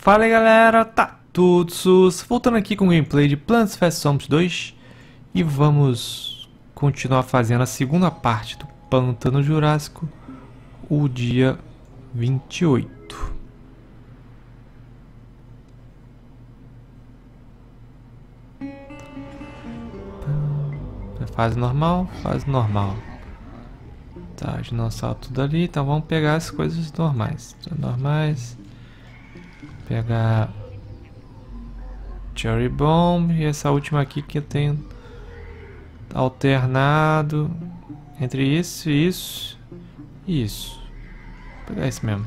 Fala aí galera, tá tudo sus, voltando aqui com o gameplay de Plants vs Zombies 2 e vamos continuar fazendo a segunda parte do Pântano Jurássico, o dia 28. Fase normal, fase normal. Tá, dinossauro tudo ali, então vamos pegar as coisas normais. Pegar Cherry Bomb e essa última aqui que eu tenho alternado entre isso e isso e isso. Vou pegar esse mesmo.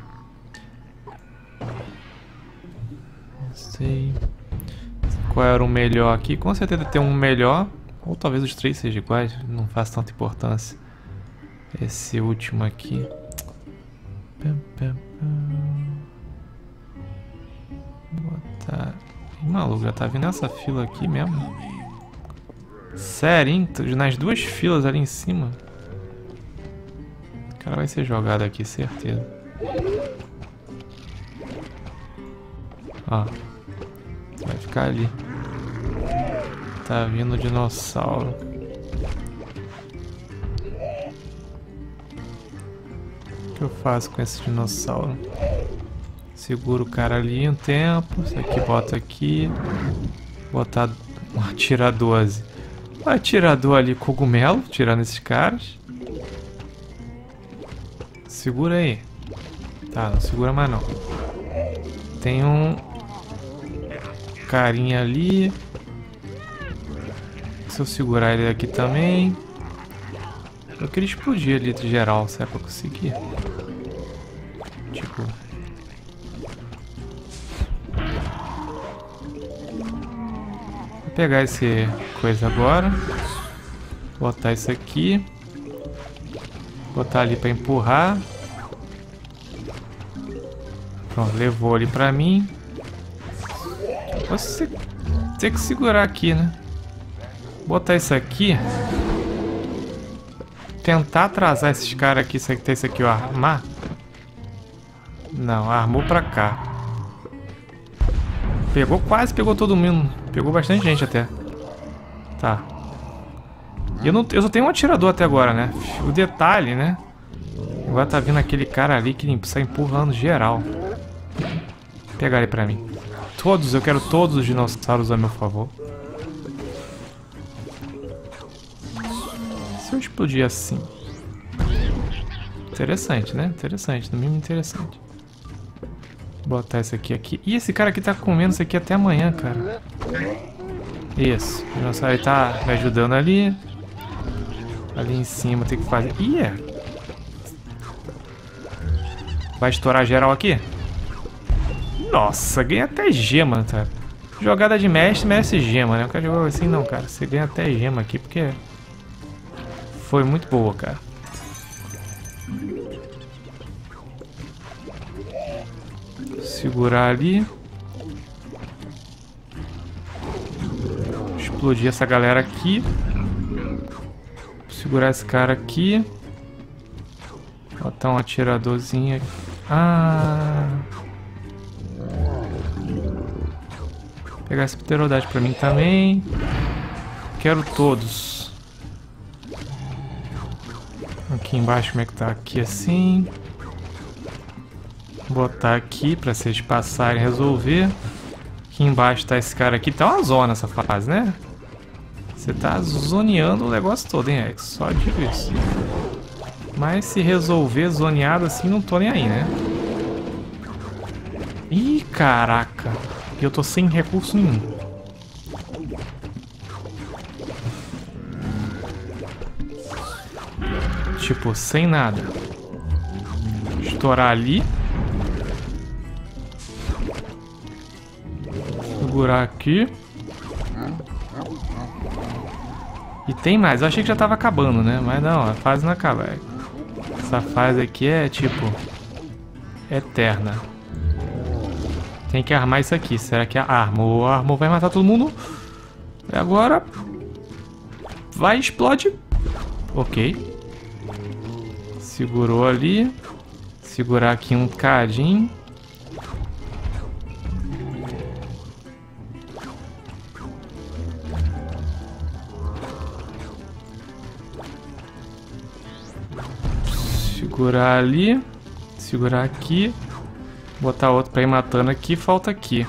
Não sei qual era o melhor aqui. Com certeza tem um melhor, ou talvez os três sejam iguais, não faz tanta importância. Esse último aqui. Botar. Maluco, já tá vindo essa fila aqui mesmo. Sério, hein? Nas duas filas ali em cima. O cara vai ser jogado aqui, certeza. Ó. Vai ficar ali. Tá vindo o dinossauro. O que eu faço com esse dinossauro? Seguro o cara ali um tempo. Isso aqui bota aqui. Botar um atirador. Um atirador ali, cogumelo, tirando esses caras. Segura aí. Tá, não segura mais não. Tem um carinha ali. Se eu segurar ele aqui também. Eu queria explodir ali de geral, será que eu conseguir? Tipo... Vou pegar esse coisa agora. Botar isso aqui. Botar ali pra empurrar. Pronto, levou ali pra mim. Você tem que segurar aqui, né? Botar isso aqui. Tentar atrasar esses caras aqui. Isso aqui, ó, armar. Não, armou pra cá. Pegou, quase pegou todo mundo. Pegou bastante gente até. Tá. Eu só tenho um atirador até agora, né? O detalhe, né? Agora tá vindo aquele cara ali que sai empurrando geral. Vou pegar ele pra mim. Todos, eu quero todos os dinossauros a meu favor. Se eu explodir assim. Interessante, né? Interessante, no mínimo interessante. Botar isso aqui. E esse cara aqui tá comendo isso aqui até amanhã, cara. Isso. O dinossauro tá me ajudando ali. Ali em cima tem que fazer... Ih, é. Vai estourar geral aqui? Nossa, ganha até gema, tá? Jogada de mestre merece gema, né? Eu quero jogar assim, não, cara. Você ganha até gema aqui, porque... Foi muito boa, cara. Segurar ali. Explodir essa galera aqui. Segurar esse cara aqui. Botar um atiradorzinho aqui. Ah. Pegar esse pterodate pra mim também. Quero todos. Aqui embaixo, como é que tá? Aqui assim. Botar aqui pra vocês passarem e resolver. Aqui embaixo tá esse cara aqui. Tá uma zona essa fase, né? Você tá zoneando o negócio todo, hein, X? Só digo isso. Mas se resolver zoneado assim, não tô nem aí, né? Ih, caraca. Eu tô sem recurso nenhum. Tipo, sem nada. Estourar ali. Segurar aqui. E tem mais. Eu achei que já tava acabando, né? Mas não, a fase não acaba. Essa fase aqui é tipo... eterna. Tem que armar isso aqui. Será que armou? Armou, vai matar todo mundo. E agora... vai, explode. Ok. Segurou ali. Segurar aqui um cadinho. Segurar ali. Segurar aqui. Botar outro pra ir matando aqui. Falta aqui.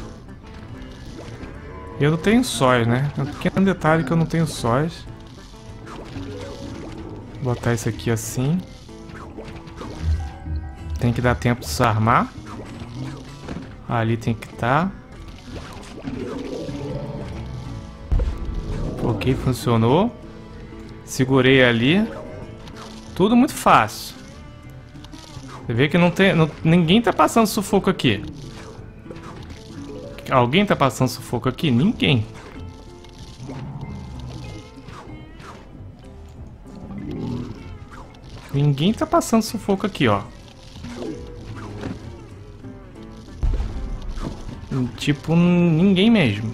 Eu não tenho sóis, né? É um pequeno detalhe que eu não tenho sóis. Botar isso aqui assim. Tem que dar tempo de desarmar. Ali tem que estar. Ok, funcionou. Segurei ali. Tudo muito fácil. Você vê que não tem... ninguém tá passando sufoco aqui. Alguém tá passando sufoco aqui? Ninguém. Ninguém tá passando sufoco aqui, ó. Tipo, ninguém mesmo.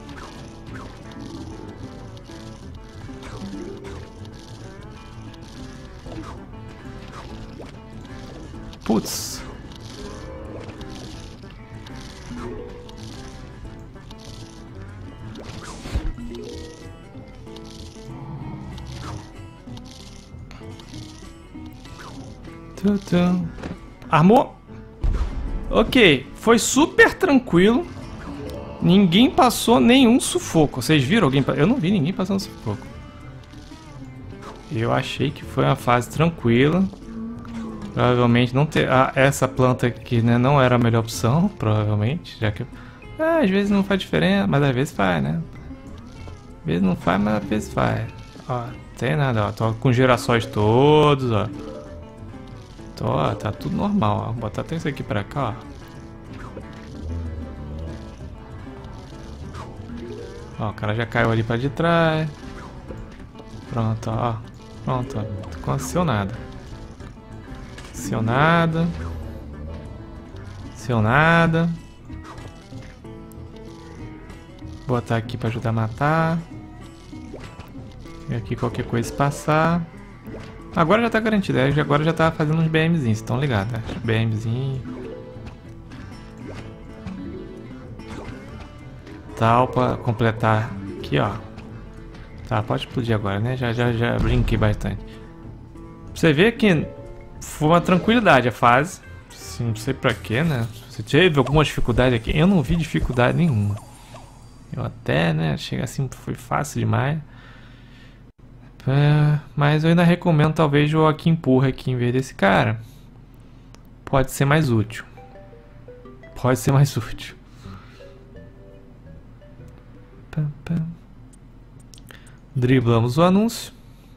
Putz. Armou. Ok, foi super tranquilo. Ninguém passou nenhum sufoco. Vocês viram alguém? Eu não vi ninguém passando sufoco. Eu achei que foi uma fase tranquila. Provavelmente não ter... essa planta aqui, né, não era a melhor opção, provavelmente, já que... às vezes não faz diferença, mas às vezes faz, né? Às vezes não faz, mas às vezes faz. Ó, tem nada, ó. Tô com girassóis todos, ó. Ó, tá tudo normal, ó. Vou botar até isso aqui pra cá, ó. Ó, o cara já caiu ali pra de trás. Pronto, ó. Pronto, ó. Não aconteceu nada. Aconteceu nada. Aconteceu nada. Vou botar aqui pra ajudar a matar. E aqui qualquer coisa passar. Agora já tá garantido, agora já tá fazendo uns BMzinhos, estão ligados, né? BMzinho. Tal, pra completar aqui, ó. Tá, pode explodir agora, né? Já brinquei bastante. Você vê que foi uma tranquilidade a fase. Não sei pra quê, né? Você teve alguma dificuldade aqui? Eu não vi dificuldade nenhuma. Eu até, né? Chega assim, foi fácil demais. Mas eu ainda recomendo talvez o Joaquim Purra aqui em vez desse cara. Pode ser mais útil. Pode ser mais útil. Driblamos o anúncio.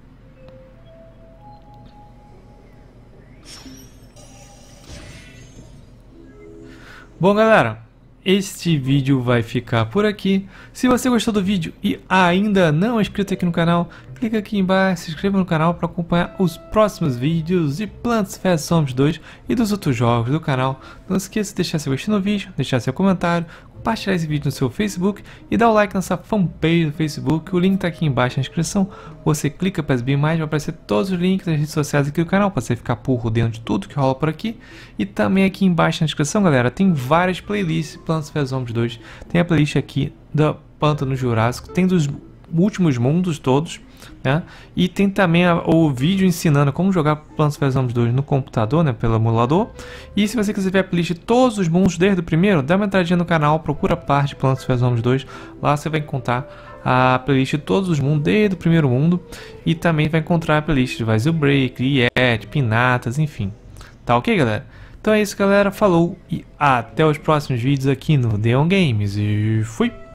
Bom, galera, este vídeo vai ficar por aqui. Se você gostou do vídeo e ainda não é inscrito aqui no canal, clica aqui embaixo, se inscreva no canal para acompanhar os próximos vídeos de Plants vs Zombies 2 e dos outros jogos do canal. Não esqueça de deixar seu gostei no vídeo, deixar seu comentário, compartilhar esse vídeo no seu Facebook e dar o like nessa fanpage do Facebook. O link está aqui embaixo na descrição. Você clica para subir mais, vai aparecer todos os links das redes sociais aqui do canal para você ficar por dentro de tudo que rola por aqui. E também aqui embaixo na descrição, galera, tem várias playlists Plants vs Zombies 2. Tem a playlist aqui da Pântano Jurássico, tem dos últimos mundos todos, né? E tem também o vídeo ensinando como jogar Plants vs Zombies 2 no computador, né, pelo emulador. E se você quiser ver a playlist de todos os mundos desde o primeiro, dá uma entradinha no canal, procura a parte de Plants vs Zombies 2, lá você vai encontrar a playlist de todos os mundos desde o primeiro mundo, e também vai encontrar a playlist de Vazio Break, Yet, Pinatas, enfim. Tá ok, galera? Então é isso, galera, falou e até os próximos vídeos aqui no Deon Games e fui!